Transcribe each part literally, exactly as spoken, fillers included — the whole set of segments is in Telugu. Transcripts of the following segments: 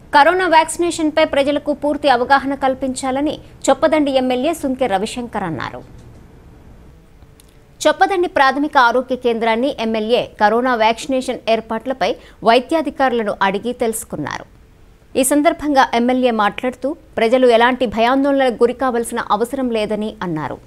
కరోనా వ్యాక్సినేషన్ పై ప్రజలకు పూర్తి అవగాహన కల్పించాలని చొప్పదండి ఎమ్మెల్యే సుంకె రవిశంకర్ అన్నారు. చొప్పదండి ప్రాథమిక ఆరోగ్య కేంద్రాన్ని ఎమ్మెల్యే కరోనా వ్యాక్సినేషన్ ఏర్పాట్లపై వైద్యాధికారులను అడిగి తెలుసుకున్నారు. ఈ సందర్భంగా ఎమ్మెల్యే మాట్లాడుతూ ప్రజలు ఎలాంటి భయాందోళనలకు గురికావాల్సిన అవసరం లేదని అన్నారు.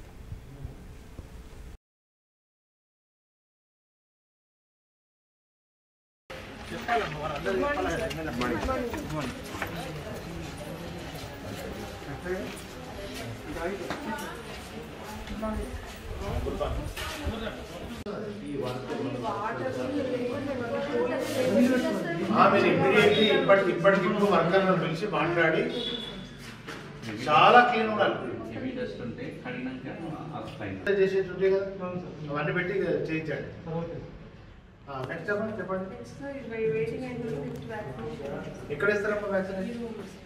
మీరు ఇమ్మీడియట్లీ ఇప్పటికి ఇప్పటికిప్పుడు వర్కర్లను పిలిచి మాట్లాడి చాలా క్లీన్ ఉండాలి చేసేది ఉంటే కదా అవన్నీ పెట్టి చేయించండి. నెక్స్ట్ చెప్పండి చెప్పండి ఎక్కడ ఇస్తారమ్మా వ్యాక్సినేషన్?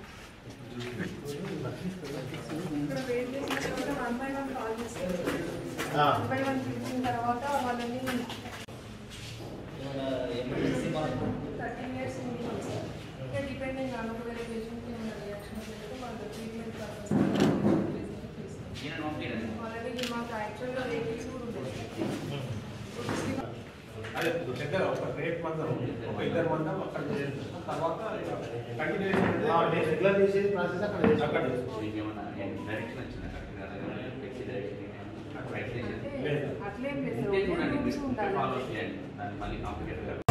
అదే దగ్గర ఒక రేట్ మందం ఒక ఇద్దరు మందం అక్కడ తర్వాత రెగ్యులర్ చేసేది ప్రాసెస్ అక్కడ అక్కడ అట్లేం లేదు.